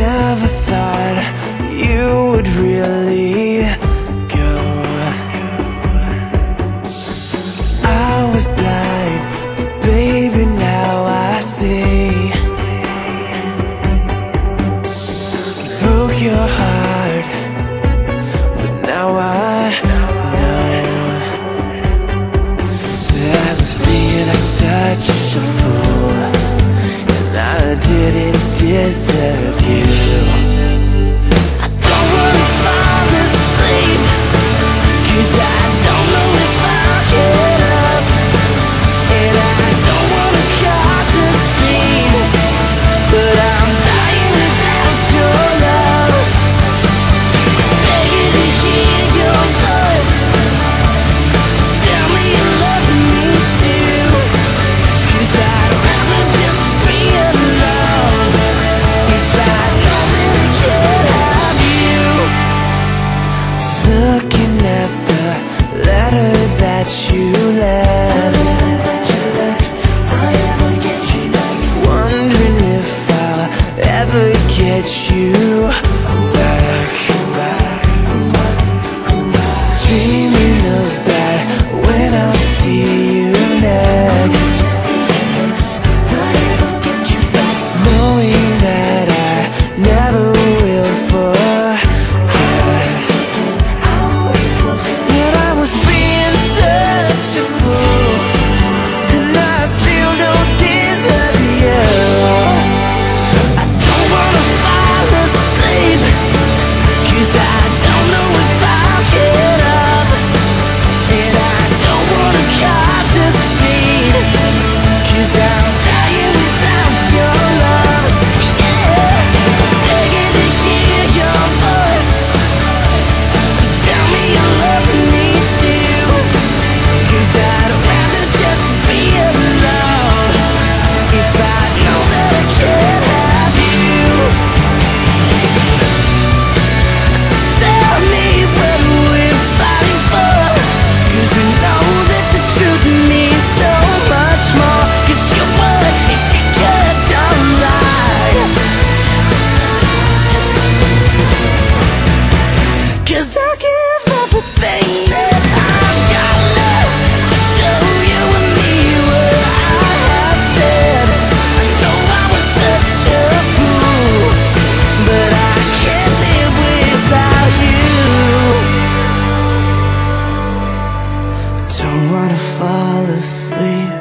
never thought you would really go. I was blind, but baby, now I see. Broke your heart, but now I know that I was being such a fool, and I didn't deserve you. I don't wanna fall asleep, 'cause I don't know if I'll get up, and I don't wanna cause a scene, but I'm dying without your love. Begging to hear your voice, tell me you love me too, 'cause I'd rather just be alone if I know that I can't have you. Looking at the letter that you left, wondering if I'll ever get you back. Dreaming about when I'll see you next, knowing that I never will forget. But I was being such a fool, and I still don't deserve you. I don't wanna fall asleep, 'cause I don't know if I'll get up, and I don't wanna cause a scene, 'cause I'm dying without your love. Yeah, begging to hear your voice, tell me you love me too, 'cause I'd rather just be alone if I know that I can't have you. So tell me what we're fighting for, 'cause we know that the truth means so much more, 'cause you would if you could, don't lie, 'cause I give everything that I've got left to show you and me what I have said. I know I was such a fool, but I can't live without you. Don't wanna fall asleep,